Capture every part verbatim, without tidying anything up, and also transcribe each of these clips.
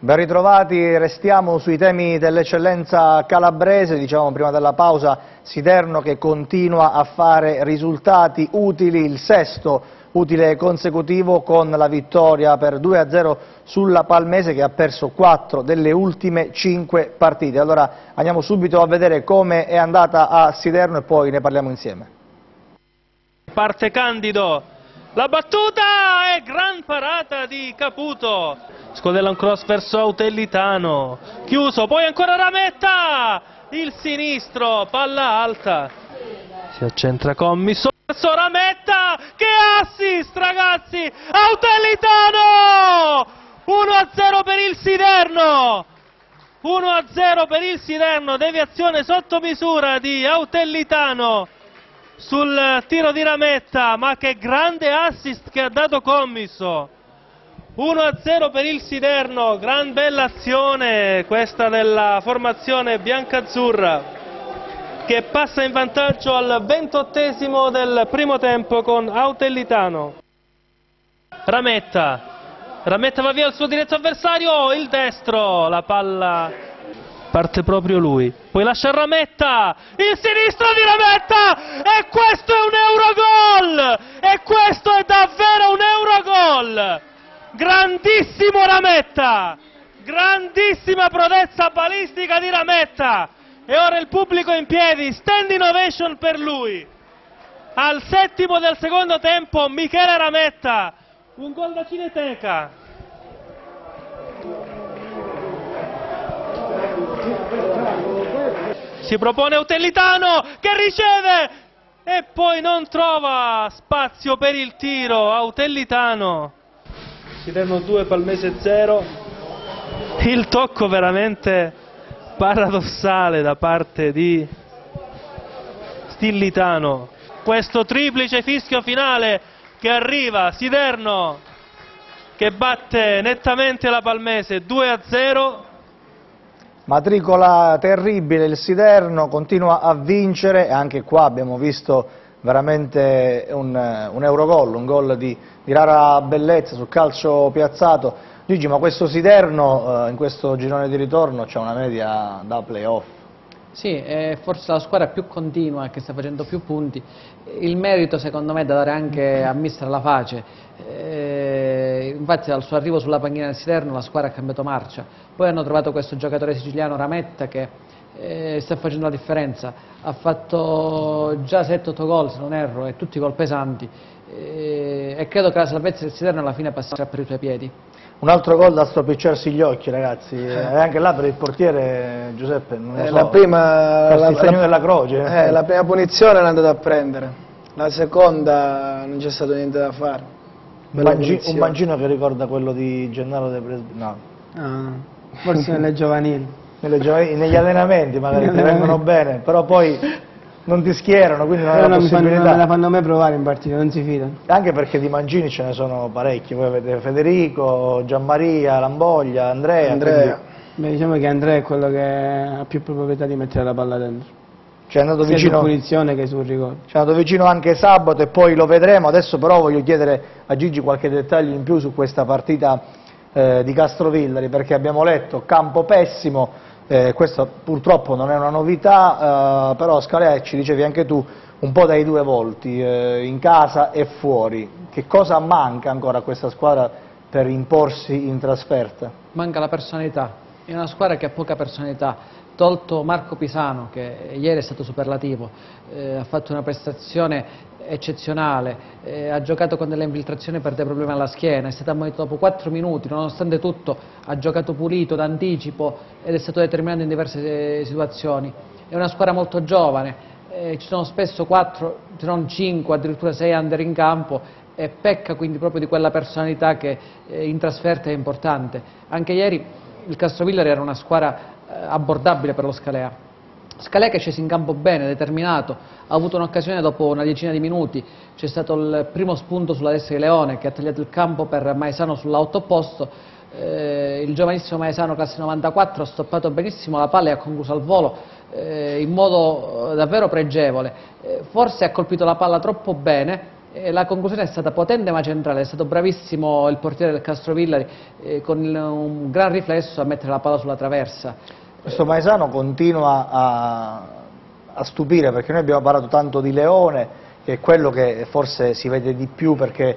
Ben ritrovati, restiamo sui temi dell'eccellenza calabrese, dicevamo prima della pausa, Siderno che continua a fare risultati utili, il sesto utile consecutivo con la vittoria per due a zero sulla Palmese che ha perso quattro delle ultime cinque partite. Allora andiamo subito a vedere come è andata a Siderno e poi ne parliamo insieme. Parte Candido, la battuta e gran parata di Caputo. Scodella un cross verso Autellitano, chiuso, poi ancora Rametta, il sinistro, palla alta, si accentra Commisso verso Rametta, che assist ragazzi, Autellitano, uno a zero per il Siderno, uno a zero per il Siderno, deviazione sotto misura di Autellitano sul tiro di Rametta, ma che grande assist che ha dato Commisso. uno a zero per il Siderno, gran bella azione questa della formazione biancazzurra che passa in vantaggio al ventottesimo del primo tempo con Autellitano. Rametta, Rametta va via il suo diretto avversario, il destro, la palla parte proprio lui, poi lascia Rametta, il sinistro di Rametta e questo è un Eurogol, e questo è davvero un Eurogol. Grandissimo Rametta, grandissima prodezza balistica di Rametta, e ora il pubblico in piedi, standing ovation per lui. Al settimo del secondo tempo Michele Rametta, un gol da cineteca. Si propone Autellitano che riceve e poi non trova spazio per il tiro. Autellitano. Siderno due, Palmese zero, il tocco veramente paradossale da parte di Stillitano, questo triplice fischio finale che arriva, Siderno che batte nettamente la Palmese due a zero. Matricola terribile, il Siderno continua a vincere e anche qua abbiamo visto veramente un, un Eurogol, un gol di, di rara bellezza sul calcio piazzato. Gigi, ma questo Siderno eh, in questo girone di ritorno c'è una media da playoff. Sì, è forse la squadra più continua che sta facendo più punti. Il merito secondo me è da dare anche a mister La Face. Eh, infatti dal suo arrivo sulla panchina del Siderno la squadra ha cambiato marcia. Poi hanno trovato questo giocatore siciliano Rametta che eh, sta facendo la differenza. Ha fatto già sette otto gol se non erro e tutti gol pesanti. Eh, e credo che la salvezza del Siderno alla fine passerà per i suoi piedi. Un altro gol da stropicciarsi gli occhi, ragazzi, e anche là per il portiere Giuseppe, non lo eh, so, la prima, la, il segno la, della croce. Eh, la prima punizione l'è andato a prendere, la seconda non c'è stato niente da fare. Un, mangi, un mancino che ricorda quello di Gennaro De Presbite, no. no, forse nelle giovanili. Nelle giovanili, negli allenamenti magari ti vengono bene, però poi non ti schierano, quindi non hai la possibilità. Non me la fanno mai provare in partita, non si fidano. Anche perché di mancini ce ne sono parecchi, voi avete Federico, Gianmaria, Lamboglia, Andrea. Andrea. Quindi... Beh, diciamo che Andrea è quello che ha più probabilità di mettere la palla dentro. Ci è andato sia vicino, su punizione che sul rigore. Ci è andato vicino anche sabato e poi lo vedremo. Adesso però voglio chiedere a Gigi qualche dettaglio in più su questa partita eh, di Castrovillari, perché abbiamo letto campo pessimo. Eh, questo purtroppo non è una novità, eh, però Scalea, ci dicevi anche tu, un po' dai due volti, eh, in casa e fuori. Che cosa manca ancora a questa squadra per imporsi in trasferta? Manca la personalità, è una squadra che ha poca personalità, tolto Marco Pisano che ieri è stato superlativo, eh, ha fatto una prestazione eccezionale, eh, ha giocato con delle infiltrazioni per dei problemi alla schiena, è stato ammonito dopo quattro minuti, nonostante tutto ha giocato pulito, d'anticipo ed è stato determinante in diverse eh, situazioni. È una squadra molto giovane, eh, ci sono spesso quattro, se non cinque, addirittura sei under in campo e pecca quindi proprio di quella personalità che eh, in trasferta è importante. Anche ieri il Castrovillari era una squadra eh, abbordabile per lo Scalea. Scalea che è sceso in campo bene, determinato, ha avuto un'occasione dopo una decina di minuti, c'è stato il primo spunto sulla destra di Leone che ha tagliato il campo per Maesano sull'auto opposto, eh, il giovanissimo Maesano classe novantaquattro ha stoppato benissimo la palla e ha concluso al volo eh, in modo davvero pregevole, eh, forse ha colpito la palla troppo bene E la conclusione è stata potente ma centrale, è stato bravissimo il portiere del Castrovillari eh, con il, un gran riflesso a mettere la palla sulla traversa. Questo Maesano continua a, a stupire, perché noi abbiamo parlato tanto di Leone, che è quello che forse si vede di più perché,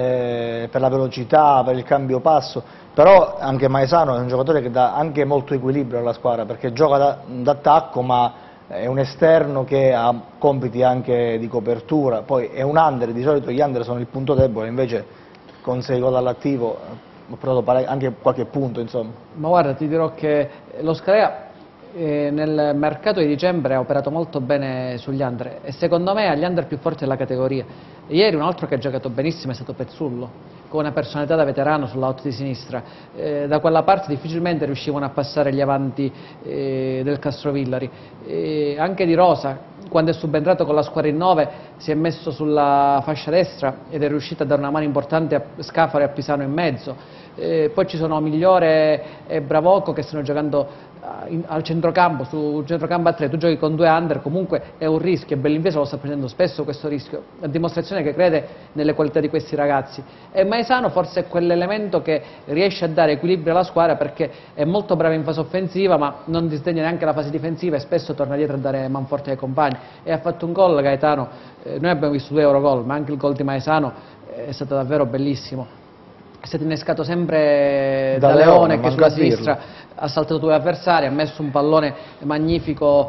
eh, per la velocità, per il cambio passo, però anche Maesano è un giocatore che dà anche molto equilibrio alla squadra, perché gioca d'attacco ma è un esterno che ha compiti anche di copertura, poi è un under, di solito gli under sono il punto debole, invece con sei gol all'attivo ho provato anche qualche punto, insomma. Ma guarda, ti dirò che lo Scalea eh, nel mercato di dicembre ha operato molto bene sugli under e secondo me ha gli under più forti della categoria. Ieri un altro che ha giocato benissimo è stato Pezzullo, con una personalità da veterano sull'out di sinistra. Eh, da quella parte difficilmente riuscivano a passare gli avanti eh, del Castrovillari. Eh, anche Di Rosa, quando è subentrato con la squadra in nove, si è messo sulla fascia destra ed è riuscito a dare una mano importante a Scafaro e a Pisano in mezzo. Eh, poi ci sono Migliore e Bravoco che stanno giocando in, al centrocampo, sul centrocampo a tre, tu giochi con due under, comunque è un rischio e Bellinvesa lo sta prendendo spesso questo rischio, a dimostrazione che crede nelle qualità di questi ragazzi. E Maesano forse è quell'elemento che riesce a dare equilibrio alla squadra perché è molto bravo in fase offensiva ma non disdegna neanche la fase difensiva e spesso torna dietro a dare manforte ai compagni e ha fatto un gol Gaetano, eh, noi abbiamo visto due Eurogol ma anche il gol di Maesano è stato davvero bellissimo. È stato innescato sempre da, da Leone, Leone che sulla sinistra ha saltato due avversari, ha messo un pallone magnifico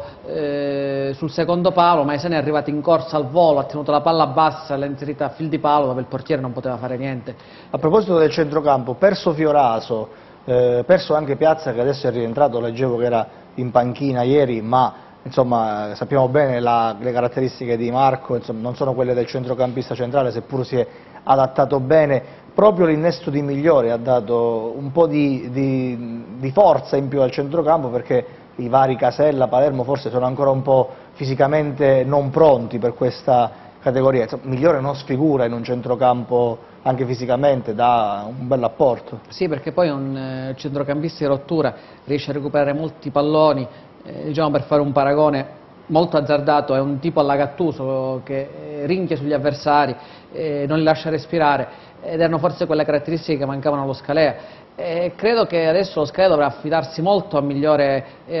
eh, sul secondo palo, Maesano è arrivato in corsa al volo, ha tenuto la palla bassa, l'ha inserita a fil di palo dove il portiere non poteva fare niente. A proposito del centrocampo, perso Fioraso, eh, perso anche Piazza che adesso è rientrato, leggevo che era in panchina ieri, ma insomma sappiamo bene la, le caratteristiche di Marco, insomma, non sono quelle del centrocampista centrale, seppur si è adattato bene. Proprio l'innesto di Migliore ha dato un po' di, di, di forza in più al centrocampo perché i vari Casella, Palermo forse sono ancora un po' fisicamente non pronti per questa categoria. Insomma, Migliore non sfigura in un centrocampo anche fisicamente, dà un bel apporto. Sì, perché poi è un eh, centrocampista di rottura, riesce a recuperare molti palloni, eh, diciamo per fare un paragone molto azzardato, è un tipo alla Gattuso che eh, rinchia sugli avversari, eh, non li lascia respirare. Ed erano forse quelle caratteristiche che mancavano allo Scalea. E credo che adesso lo Scalea dovrà affidarsi molto a Migliore e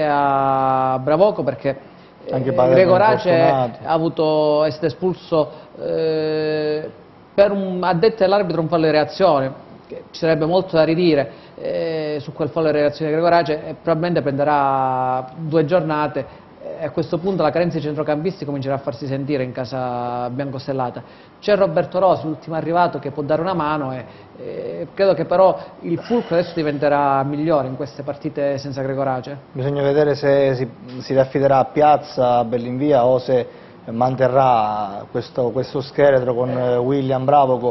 a Bravoco perché anche Gregorace ha avuto, è stato espulso eh, per un addetto all'arbitro un fallo di reazione, che ci sarebbe molto da ridire eh, su quel fallo di reazione di Gregorace e probabilmente prenderà due giornate. E a questo punto la carenza di centrocampisti comincerà a farsi sentire in casa biancostellata. C'è Roberto Rosi, l'ultimo arrivato, che può dare una mano e, e credo che però il fulcro adesso diventerà migliore in queste partite senza Gregorace. Bisogna vedere se si, si affiderà a Piazza, a Bellinvia o se manterrà questo, questo scheletro con William Bravoco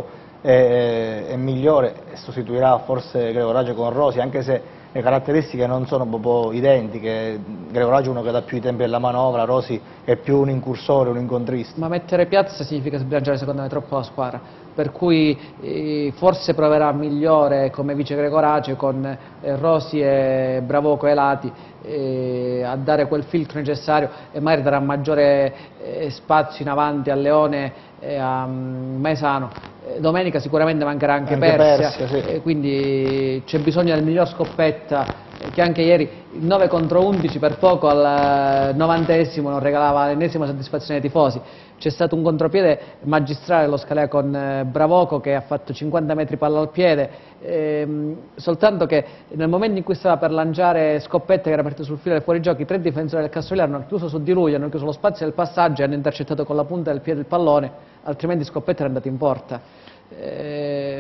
e, e Migliore e sostituirà forse Gregorace con Rosi, anche se le caratteristiche non sono proprio identiche. Gregorace è uno che dà più i tempi della manovra, Rosi è più un incursore, un incontrista. Ma mettere Piazza significa sbilanciare secondo me troppo la squadra, per cui eh, forse proverà Migliore come vice Gregorace con eh, Rosi e Bravoco ai lati eh, a dare quel filtro necessario e magari darà maggiore eh, spazio in avanti a Leone e a um, Maesano. Eh, domenica sicuramente mancherà anche, anche Persia, Persia sì. eh, quindi c'è bisogno del miglior Scoppetta eh, che anche ieri il nove contro undici per poco al novantesimo non regalava l'ennesima soddisfazione ai tifosi. C'è stato un contropiede magistrale allo Scalea con eh, Bravoco che ha fatto cinquanta metri palla al piede, ehm, soltanto che nel momento in cui stava per lanciare Scoppetta che era partito sul filo del fuorigioco, i tre difensori del Castrovillari hanno chiuso su di lui, hanno chiuso lo spazio del passaggio e hanno intercettato con la punta del piede il pallone, altrimenti Scoppetta era andato in porta. Eh,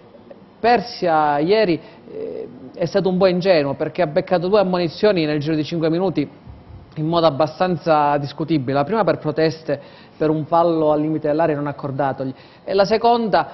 Persia ieri eh, è stato un po' ingenuo perché ha beccato due ammonizioni nel giro di cinque minuti in modo abbastanza discutibile, la prima per proteste per un fallo al limite dell'area non accordatogli e la seconda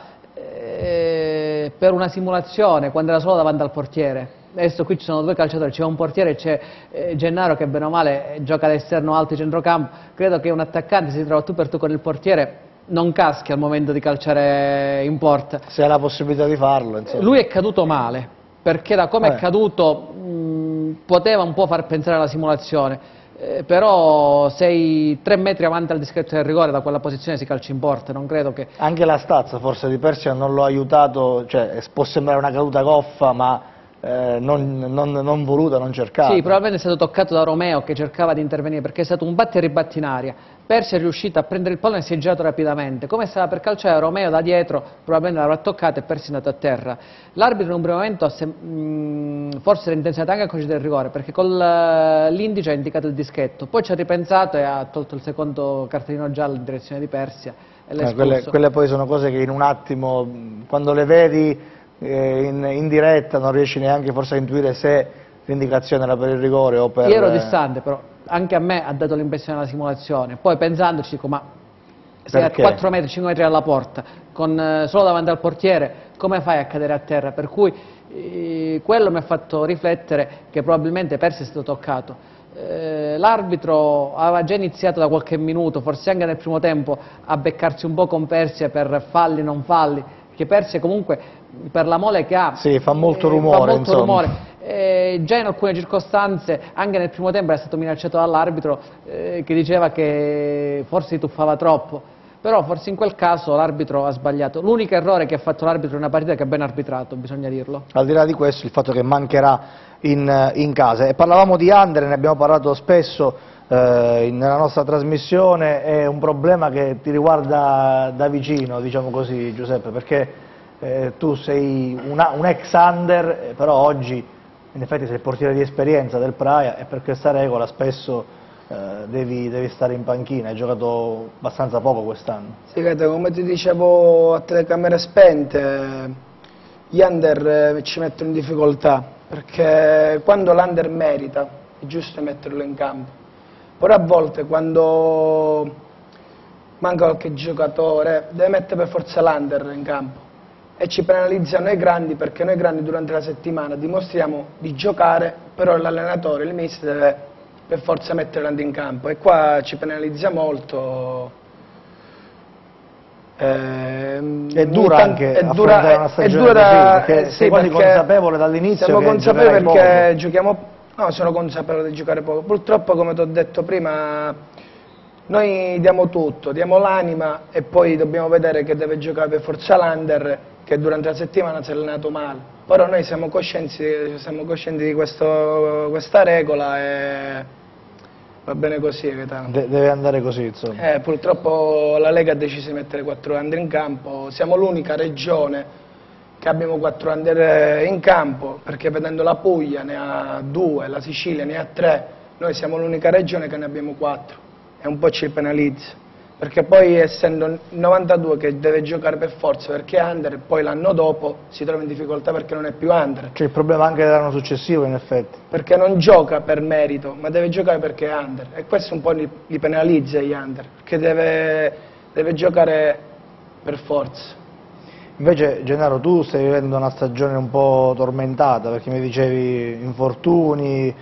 eh, per una simulazione quando era solo davanti al portiere. Adesso qui ci sono due calciatori, c'è un portiere e c'è eh, Gennaro che bene o male gioca all'esterno alto centrocampo, credo che un attaccante si trova tu per tu con il portiere non caschi al momento di calciare in porta. Se ha la possibilità di farlo. Insomma. Lui è caduto male, perché da come eh. è caduto mh, poteva un po' far pensare alla simulazione. eh, però sei tre metri avanti dal dischetto del rigore, da quella posizione si calcia in porta, non credo che... Anche la stazza forse di Persia non lo ha aiutato, cioè può sembrare una caduta goffa, ma eh, non, non, non voluta, non cercata. Sì, probabilmente è stato toccato da Romeo che cercava di intervenire, perché è stato un batte e ribatti in aria. Persia è riuscito a prendere il pallone e si è girato rapidamente. Come stava per calciare, Romeo da dietro probabilmente l'avrà toccato e Persia è andato a terra. L'arbitro in un primo momento ha mh, forse era intenzionato anche a concedere il rigore, perché con l'indice ha indicato il dischetto, poi ci ha ripensato e ha tolto il secondo cartellino giallo in direzione di Persia e l'ha eh, quelle, quelle poi sono cose che in un attimo, quando le vedi eh, in, in diretta, non riesci neanche forse a intuire se l'indicazione era per il rigore o per... Io ero distante, però anche a me ha dato l'impressione della simulazione, poi pensandoci dico ma sei a quattro metri, cinque metri dalla porta, con, eh, solo davanti al portiere, come fai a cadere a terra? Per cui eh, quello mi ha fatto riflettere che probabilmente Persia è stato toccato. Eh, l'arbitro aveva già iniziato da qualche minuto, forse anche nel primo tempo, a beccarsi un po' con Persia per falli non falli, perché Persia comunque per la mole che ha sì, fa molto eh, rumore, fa molto insomma. rumore. Eh, già in alcune circostanze, anche nel primo tempo, era stato minacciato dall'arbitro eh, che diceva che forse tuffava troppo, però forse in quel caso l'arbitro ha sbagliato. L'unico errore che ha fatto l'arbitro in una partita che ha ben arbitrato, bisogna dirlo. Al di là di questo, il fatto che mancherà in, in casa. E parlavamo di under, ne abbiamo parlato spesso eh, nella nostra trasmissione, è un problema che ti riguarda da vicino, diciamo così, Giuseppe, perché eh, tu sei una, un ex under, però oggi in effetti sei il portiere di esperienza del Praia e per questa regola spesso eh, devi, devi stare in panchina. Hai giocato abbastanza poco quest'anno. Sì, come ti dicevo a telecamere spente, gli under ci mettono in difficoltà, perché quando l'under merita è giusto metterlo in campo, però a volte quando manca qualche giocatore deve mettere per forza l'under in campo. E ci penalizza noi grandi, perché noi grandi durante la settimana dimostriamo di giocare, però l'allenatore, il mister deve per forza mettere l'under in campo e qua ci penalizza molto. Eh, è dura anche è dura, affrontare una stagione è dura da, così, perché eh, sì, sei quasi perché consapevole dall'inizio siamo che consapevoli perché poco. giochiamo, no, sono consapevole di giocare poco. Purtroppo, come ti ho detto prima, noi diamo tutto, diamo l'anima e poi dobbiamo vedere che deve giocare per forza l'under, che durante la settimana si è allenato male. Però noi siamo coscienti, siamo coscienti di questo, questa regola e va bene così, Gaetano. De deve andare così, insomma. Eh, purtroppo la Lega ha deciso di mettere quattro under in campo, siamo l'unica regione che abbiamo quattro under in campo, perché vedendo la Puglia ne ha due, la Sicilia ne ha tre, noi siamo l'unica regione che ne abbiamo quattro e un po' ci penalizza. Perché poi essendo il novantadue che deve giocare per forza perché è under, poi l'anno dopo si trova in difficoltà perché non è più under. C'è il problema anche dell'anno successivo, in effetti. Perché non gioca per merito, ma deve giocare perché è under. E questo un po' li, li penalizza gli under, perché deve, deve giocare per forza. Invece, Gennaro, tu stai vivendo una stagione un po' tormentata, perché mi dicevi infortuni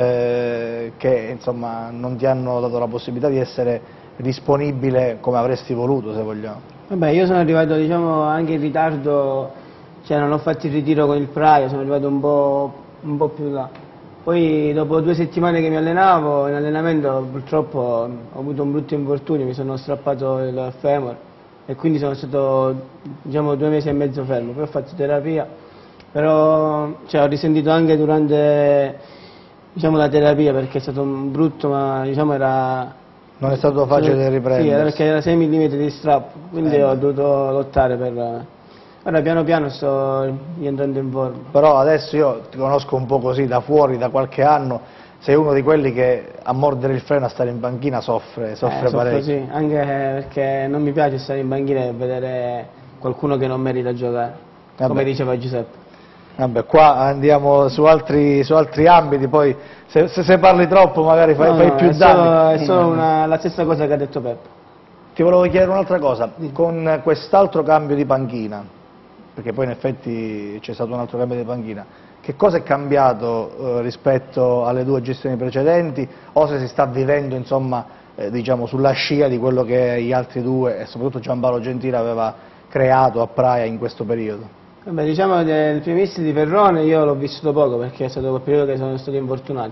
eh, che insomma non ti hanno dato la possibilità di essere disponibile come avresti voluto, se vogliamo. Vabbè, io sono arrivato diciamo anche in ritardo, cioè non ho fatto il ritiro con il Praia, sono arrivato un po', un po' più là. Poi dopo due settimane che mi allenavo, in allenamento purtroppo ho avuto un brutto infortunio, mi sono strappato il femore e quindi sono stato diciamo due mesi e mezzo fermo, poi ho fatto terapia, però cioè, ho risentito anche durante diciamo, la terapia perché è stato un brutto, ma diciamo era... Non è stato facile riprendere. Sì, perché era sei millimetri di strappo, quindi eh. ho dovuto lottare per... Ora piano piano sto rientrando in forma. Però adesso io ti conosco un po' così, da fuori, da qualche anno, sei uno di quelli che a mordere il freno, a stare in panchina, soffre, soffre eh, parecchio. Sì, anche perché non mi piace stare in panchina e vedere qualcuno che non merita giocare, Vabbè. come diceva Giuseppe. Vabbè, qua andiamo su altri, su altri ambiti, poi se, se, se parli troppo magari fai, no, fai no, più è danni. Solo, è solo una, la stessa cosa che ha detto Peppo. Ti volevo chiedere un'altra cosa, con quest'altro cambio di panchina, perché poi in effetti c'è stato un altro cambio di panchina, che cosa è cambiato eh, rispetto alle due gestioni precedenti, o se si sta vivendo insomma, eh, diciamo, sulla scia di quello che gli altri due e soprattutto Giampaolo Gentile aveva creato a Praia in questo periodo? Vabbè, diciamo del primissimo di Perrone io l'ho vissuto poco perché è stato quel periodo che sono stato infortunato.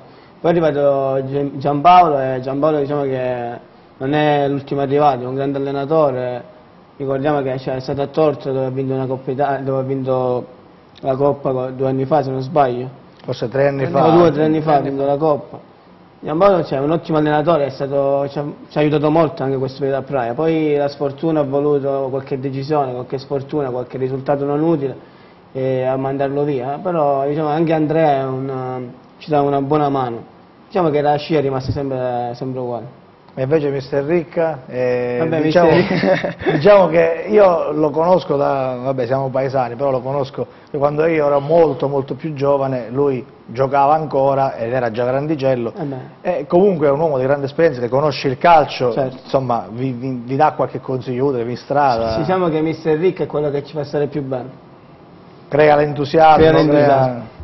Poi è arrivato Gian- Giampaolo e Giampaolo diciamo che non è l'ultimo arrivato, è un grande allenatore. Ricordiamo che cioè, è stato a Torto dove ha vinto una Coppa Italia, dove ha vinto la Coppa due anni fa se non sbaglio. Forse tre anni O fa. due o tre anni fa ha vinto la Coppa. Giampaolo cioè, è un ottimo allenatore, è stato, ci, ha, ci ha aiutato molto anche questo periodo a Praia. Poi la sfortuna ha voluto qualche decisione, qualche sfortuna, qualche risultato non utile e a mandarlo via. Però diciamo, anche Andrea è un, ci dà una buona mano. Diciamo che la scia è rimasta sempre, sempre uguale. E invece mister Ricca, eh, Vabbè, diciamo, mister diciamo che io lo conosco da, vabbè siamo paesani, però lo conosco che quando io ero molto molto più giovane, lui giocava ancora ed era già grandicello, e comunque è un uomo di grande esperienza, che conosce il calcio, certo. Insomma vi, vi, vi dà qualche consiglio utile, vi strada. Diciamo che mister Ricca è quello che ci fa stare più bene. Crea l'entusiasmo, Crea crea... l'entusiasmo.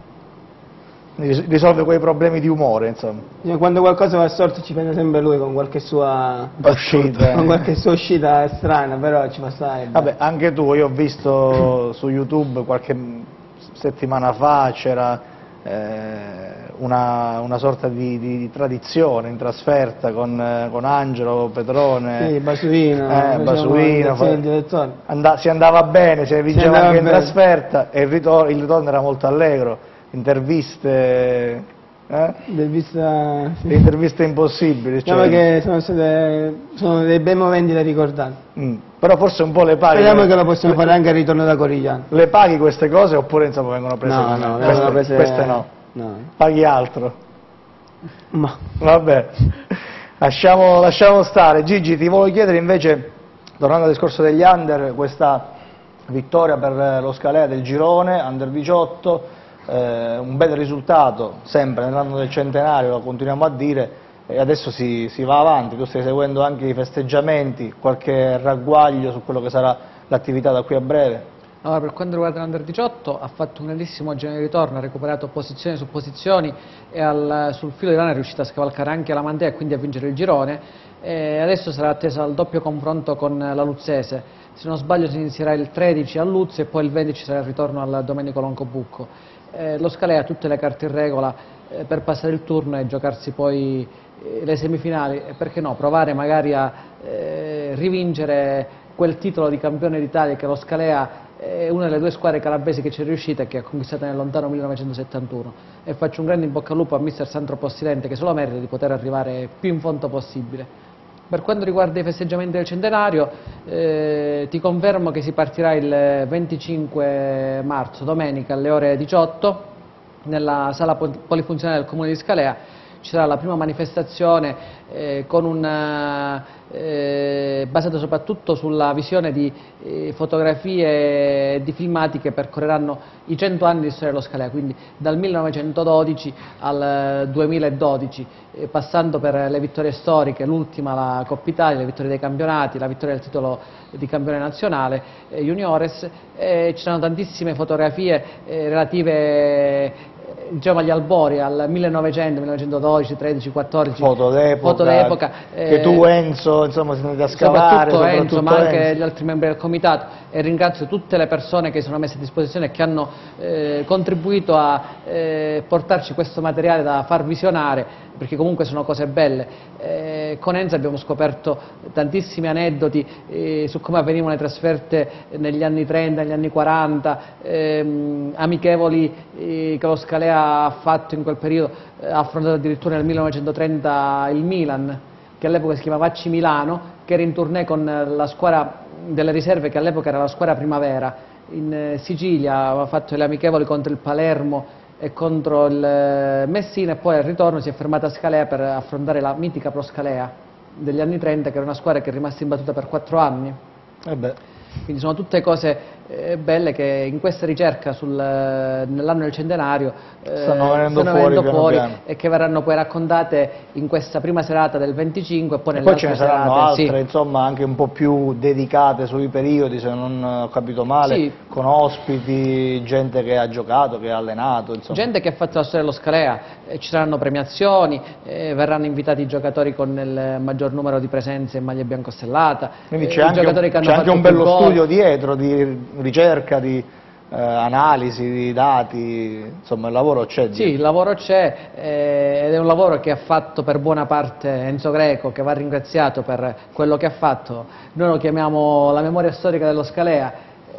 risolve quei problemi di umore, insomma. Quando qualcosa va storto ci prende sempre lui con qualche sua uscita, con qualche sua uscita strana, però ci fa stare. Vabbè, anche tu, io ho visto su YouTube qualche settimana fa c'era eh, una, una sorta di, di, di tradizione in trasferta con, eh, con Angelo Petrone. Sì, Basuino, eh, Basuino fa... il direttore. And si andava bene, si vinceva si anche in bene. trasferta e il ritorno, il ritorno era molto allegro. Interviste, eh? Intervista, sì. Le interviste impossibili. Diciamo cioè... che sono, state, sono dei bei momenti da ricordare. Mm. Però forse un po' le paghi. Speriamo che lo possiamo fare anche al ritorno da Corigliano. Le paghi queste cose oppure insomma vengono prese? No, no, queste, vengono prese... queste no. no. Paghi altro. Ma. Vabbè, lasciamo, lasciamo stare. Gigi, ti voglio chiedere invece, tornando al discorso degli under, questa vittoria per lo Scalea del girone, under diciotto. Eh, un bel risultato, sempre nell'anno del centenario, lo continuiamo a dire, e adesso si, si va avanti, tu stai seguendo anche i festeggiamenti, qualche ragguaglio su quello che sarà l'attività da qui a breve? Allora, per quanto riguarda l'Under diciotto, ha fatto un grandissimo giro di ritorno, ha recuperato posizioni su posizioni e al, sul filo di lana è riuscito a scavalcare anche la Mantea e quindi a vincere il girone. E adesso sarà attesa il doppio confronto con la Luzzese, se non sbaglio si inizierà il tredici a Luzzi e poi il ventici sarà il ritorno al Domenico Loncobucco. Eh, lo Scalea ha tutte le carte in regola eh, per passare il turno e giocarsi poi eh, le semifinali e perché no, provare magari a eh, rivincere quel titolo di campione d'Italia che lo Scalea è una delle due squadre calabresi che ci è riuscita e che ha conquistato nel lontano millenovecentosettantuno, e faccio un grande in bocca al lupo a mister Sandro Possilente che se lo merita di poter arrivare più in fondo possibile. Per quanto riguarda i festeggiamenti del centenario, eh, ti confermo che si partirà il venticinque marzo, domenica, alle ore diciotto, nella sala polifunzionale del Comune di Scalea. Ci sarà la prima manifestazione eh, con una, eh, basata soprattutto sulla visione di eh, fotografie e di filmati che percorreranno i cento anni di storia dello Scalea, quindi dal millenovecentododici al duemiladodici, eh, passando per le vittorie storiche, l'ultima la Coppa Italia, le vittorie dei campionati, la vittoria del titolo di campione nazionale eh, juniores. Eh, ci saranno tantissime fotografie eh, relative diciamo agli albori, al millenovecento, millenovecentododici, tredici, quattordici, foto d'epoca, eh, che tu Enzo insomma siete andati a scavare, soprattutto Enzo, soprattutto ma anche Enzo. gli altri membri del comitato, e ringrazio tutte le persone che sono messe a disposizione e che hanno eh, contribuito a eh, portarci questo materiale da far visionare, perché comunque sono cose belle. Eh, con Enzo abbiamo scoperto tantissimi aneddoti eh, su come avvenivano le trasferte negli anni trenta, negli anni quaranta, ehm, amichevoli eh, che lo Scalea ha fatto in quel periodo, eh, ha affrontato addirittura nel millenovecentotrenta il Milan, che all'epoca si chiamava A C Milano, che era in tournée con la squadra delle riserve, che all'epoca era la squadra Primavera, in eh, Sicilia, aveva fatto le amichevoli contro il Palermo e contro il Messina, e poi al ritorno si è fermata a Scalea per affrontare la mitica Pro Scalea degli anni trenta, che era una squadra che è rimasta imbattuta per quattro anni. Eh beh. Quindi sono tutte cose eh, belle che in questa ricerca sul, nell'anno del centenario eh, stanno venendo stanno fuori, venendo fuori piano piano. E che verranno poi raccontate in questa prima serata del venticinque e poi E nelle poi ce ne altre saranno serate, altre, sì. insomma, anche un po' più dedicate sui periodi, se non ho capito male, Sì. con ospiti, gente che ha giocato, che ha allenato, insomma. Gente che ha fatto la storia dello Scalea, eh, ci saranno premiazioni, eh, verranno invitati i giocatori con il maggior numero di presenze in maglia biancostellata. Quindi eh, c'è i anche, giocatori un, che hanno c'è anche fatto un più bello gol. studio dietro di ricerca, di, eh, analisi, dati, insomma il lavoro c'è. Sì, il lavoro c'è eh, ed è un lavoro che ha fatto per buona parte Enzo Greco, che va ringraziato per quello che ha fatto. Noi lo chiamiamo la memoria storica dello Scalea,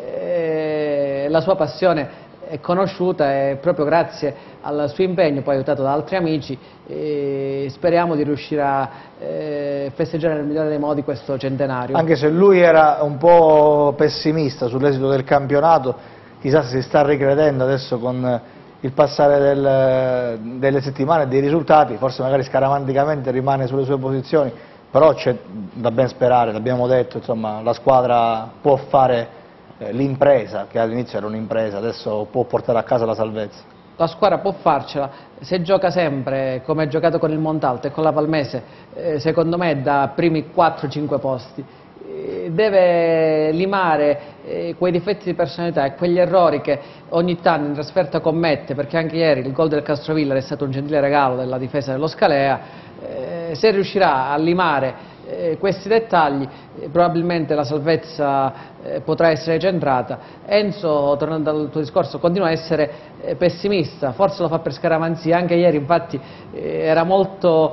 eh, la sua passione è conosciuta e proprio grazie al suo impegno, poi aiutato da altri amici, eh, speriamo di riuscire a eh, festeggiare nel migliore dei modi questo centenario. Anche se lui era un po' pessimista sull'esito del campionato, chissà se si sta ricredendo adesso con il passare del, delle settimane e dei risultati, forse magari scaramanticamente rimane sulle sue posizioni, però c'è da ben sperare, l'abbiamo detto, insomma, la squadra può fare l'impresa, che all'inizio era un'impresa, adesso può portare a casa la salvezza. La squadra può farcela, se gioca sempre come ha giocato con il Montalto e con la Palmese, eh, secondo me da primi quattro cinque posti. Eh, deve limare eh, quei difetti di personalità e quegli errori che ogni tanto in trasferta commette, perché anche ieri il gol del Castrovilla è stato un gentile regalo della difesa dello Scalea. Eh, se riuscirà a limare eh, questi dettagli eh, probabilmente la salvezza eh, potrà essere centrata. Enzo, tornando al tuo discorso, continua a essere eh, pessimista, forse lo fa per scaramanzia, anche ieri infatti eh, era molto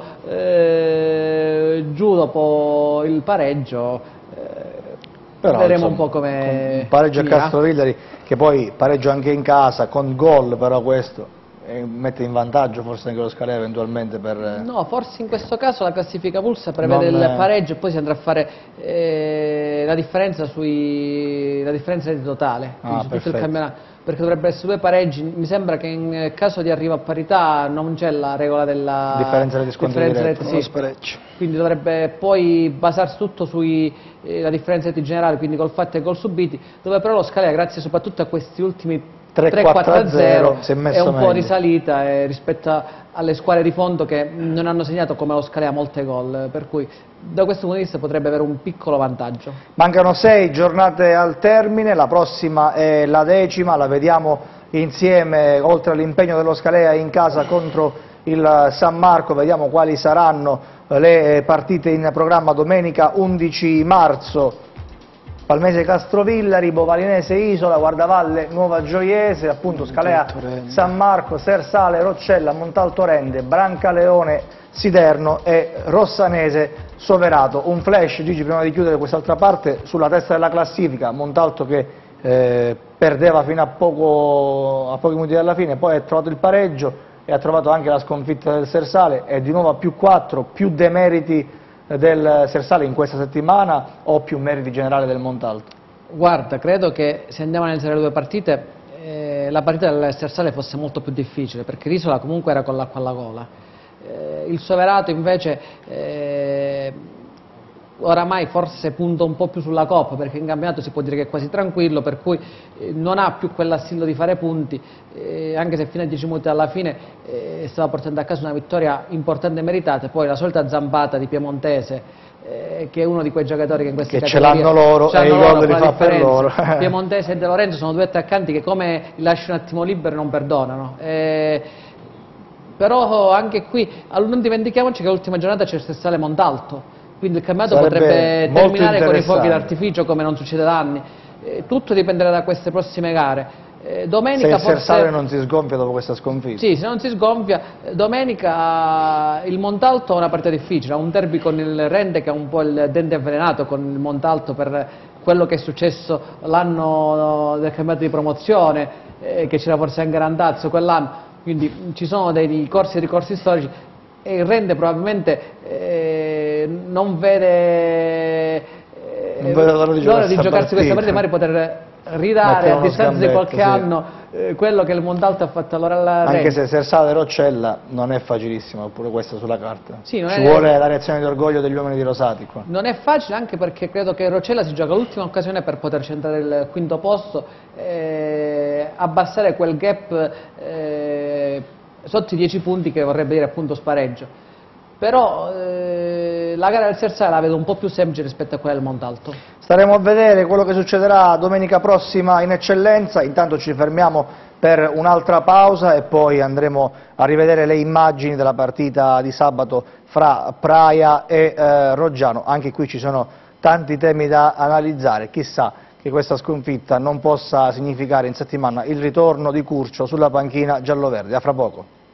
eh, giù dopo il pareggio. eh, Però, vedremo insomma, un po' come un pareggio a finirà. Castrovillari, che poi pareggio anche in casa con gol, però questo e mette in vantaggio forse anche lo Scalea eventualmente per... No, forse in questo caso la classifica Pulsa prevede Non, il eh, pareggio e poi si andrà a fare eh, la differenza sui la differenza di totale, quindi Ah, su tutto il perfetto. campionato, perché dovrebbe essere due pareggi. Mi sembra che in caso di arrivo a parità non c'è la regola della Differenza reti scontro differenza diretto, reti, Uno sì. spareggio. Quindi dovrebbe poi basarsi tutto sulla differenza reti generale, quindi gol fatti e gol subiti, dove però lo Scalea, grazie soprattutto a questi ultimi tre quattro a zero si è messo è un po' meglio. risalita eh, rispetto alle squadre di fondo che non hanno segnato come lo Scalea molte gol, per cui da questo punto di vista potrebbe avere un piccolo vantaggio. Mancano sei giornate al termine, la prossima è la decima, la vediamo insieme, oltre all'impegno dello Scalea in casa contro il San Marco, vediamo quali saranno le partite in programma. Domenica undici marzo, Palmese Castrovillari, Bovalinese Isola, Guardavalle Nuova Gioiese, appunto Scalea San Marco, Sersale Roccella, Montalto Rende, Brancaleone Siderno e Rossanese Soverato. Un flash, Gigi, prima di chiudere quest'altra parte, sulla testa della classifica, Montalto che eh, perdeva fino a, poco, a pochi minuti dalla fine, poi ha trovato il pareggio e ha trovato anche la sconfitta del Sersale, è di nuovo a più quattro, più demeriti del Sersale in questa settimana o più meriti generali del Montalto? Guarda, credo che se andiamo a analizzare le due partite, eh, la partita del Sersale fosse molto più difficile, perché l'Isola comunque era con l'acqua alla gola. Eh, il Soverato invece eh, oramai forse punta un po' più sulla Coppa, perché in campionato si può dire che è quasi tranquillo, per cui eh, non ha più quell'assillo di fare punti, eh, anche se fino a dieci minuti alla fine eh, stava portando a casa una vittoria importante e meritata. Poi la solita zampata di Piemontese, eh, che è uno di quei giocatori che in queste Che ce categorie l'hanno loro ce l'hanno e i gol loro, li fa la fa per differenza. loro. Piemontese e De Lorenzo sono due attaccanti che come li lasci un attimo liberi non perdonano. Eh, però anche qui non dimentichiamoci che l'ultima giornata c'è il Sersale Montalto, quindi il campionato Sarebbe potrebbe molto terminare con i fuochi interessante. d'artificio come non succede da anni. Eh, tutto dipenderà da queste prossime gare. Eh, Se domenica il forse... Sersale non si sgonfia dopo questa sconfitta. Sì, se non si sgonfia, eh, domenica il Montalto ha una partita difficile, ha un derby con il Rende che ha un po' il dente avvelenato con il Montalto per quello che è successo l'anno del campionato di promozione, eh, che c'era forse anche Randazzo quell'anno, quindi ci sono dei corsi e ricorsi storici e il Rende probabilmente eh, non vede, eh, Non vede l'ora di l'ora giocarsi di giocarsi questa partita. partita, magari poter ridare Mettere a uno distanza di sgambetto, qualche sì. anno eh, quello che il Montalto ha fatto allora alla Anche Rende. se Sersale Roccella non è facilissima, pure questa sulla carta. Sì, non Ci è- vuole la reazione di orgoglio degli uomini di Rosati qua. Non è facile, anche perché credo che Roccella si gioca l'ultima occasione per poter centrare il quinto posto, eh, abbassare quel gap eh, sotto i dieci punti che vorrebbe dire appunto spareggio. Però eh, la gara del Sersale la vedo un po' più semplice rispetto a quella del Montalto. Staremo a vedere quello che succederà domenica prossima in eccellenza, intanto ci fermiamo per un'altra pausa e poi andremo a rivedere le immagini della partita di sabato fra Praia e eh, Roggiano. Anche qui ci sono tanti temi da analizzare, chissà che questa sconfitta non possa significare in settimana il ritorno di Curcio sulla panchina gialloverde. A fra poco.